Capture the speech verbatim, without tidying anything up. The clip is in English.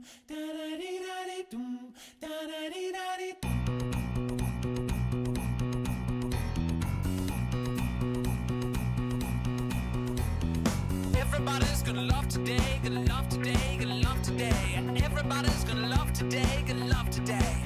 da da dee da dee doom, da da dee da dee. Everybody's gonna love today, gonna love today, gonna love today. Everybody's gonna love today, gonna love today.